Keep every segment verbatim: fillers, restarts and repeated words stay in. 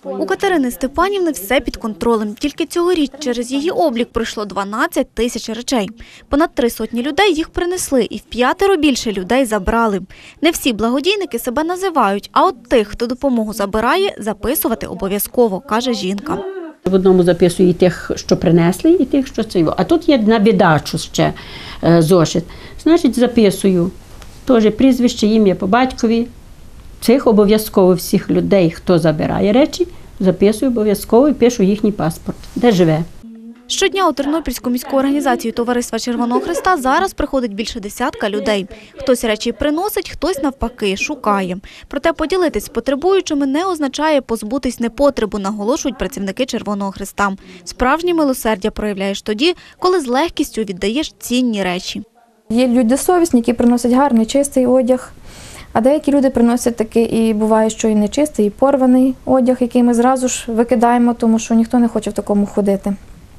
У Катерини Степанівни все під контролем. Тільки цьогоріч через її облік пройшло дванадцять тисяч речей. Понад три сотні людей їх принесли і в п'ятеро більше людей забрали. Не всі благодійники себе називають, а от тих, хто допомогу забирає, записувати обов'язково, каже жінка. В одному записую і тих, що принесли, і тих, що це. А тут є на віддачу ще зошит. Значить, записую теж прізвище, ім'я по батькові. Цих обов'язково всіх людей, хто забирає речі, записую обов'язково і пишу їхній паспорт, де живе. Щодня у Тернопільську міську організацію Товариства Червоного Хреста зараз приходить більше десятка людей. Хтось речі приносить, хтось навпаки шукає. Проте поділитись з потребуючими не означає позбутись непотребу, наголошують працівники Червоного Хреста. Справжнє милосердя проявляєш тоді, коли з легкістю віддаєш цінні речі. Є люди совісні, які приносять гарний, чистий одяг. А деякі люди приносять такий, і буває, що і нечистий, і порваний одяг, який ми зразу ж викидаємо, тому що ніхто не хоче в такому ходити.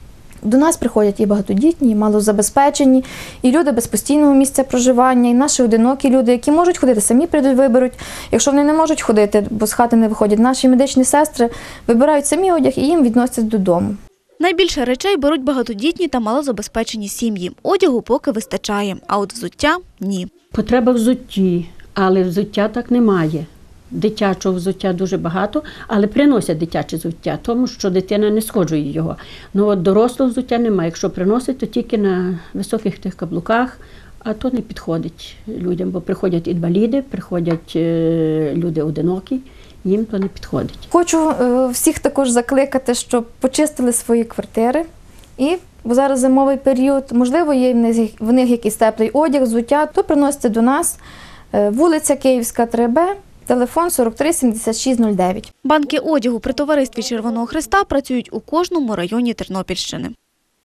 До нас приходять і багатодітні, і малозабезпечені, і люди без постійного місця проживання, і наші одинокі люди, які можуть ходити, самі прийдуть, виберуть. Якщо вони не можуть ходити, бо з хати не виходять, наші медичні сестри вибирають самі одяг і їм відносять додому. Найбільше речей беруть багатодітні та малозабезпечені сім'ї. Одягу поки вистачає, а от взуття – ні. Потреба взутті, але взуття так немає. Дитячого взуття дуже багато, але приносять дитяче взуття, тому що дитина не сходжує його. Ну от дорослого взуття немає. Якщо приносять, то тільки на високих тих каблуках, а то не підходить людям, бо приходять інваліди, приходять люди одинокі, їм то не підходить. Хочу всіх також закликати, щоб почистили свої квартири. І, бо зараз зимовий період, можливо, є в них якийсь теплий одяг, взуття, то приносите до нас. Вулиця Київська, три Б. Телефон сорок три сімдесят шість нуль дев'ять. Банки одягу при Товаристві Червоного Хреста працюють у кожному районі Тернопільщини.